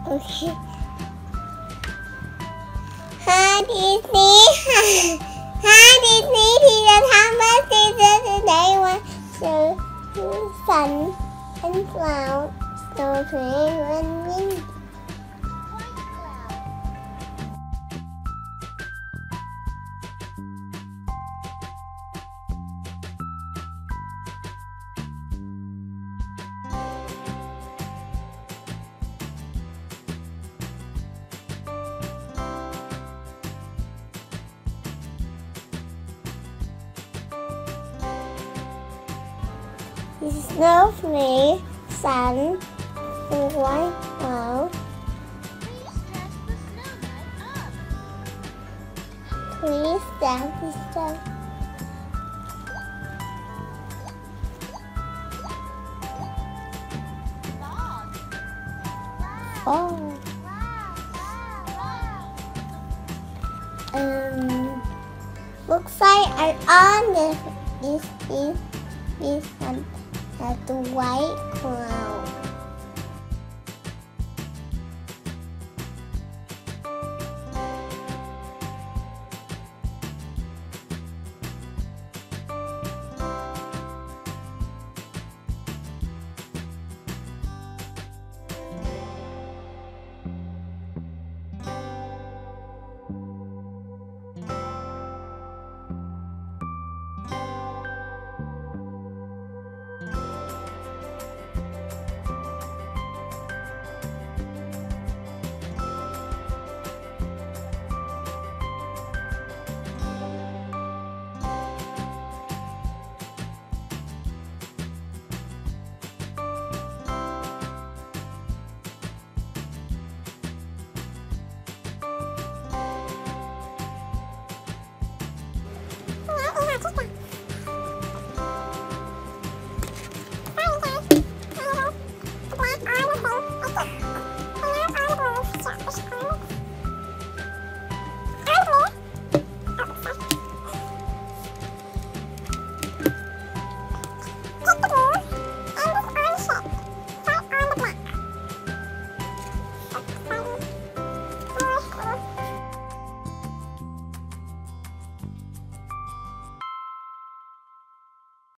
Okay. Disney ที่จะทำว่าที่จะได้ว่าเจอสันเป็นเปล่าโตเพลวันวิ่งSnowflake, sun, white cloud. Please stand the snow. Oh. Looks like I'm on this one. That's the white cloud.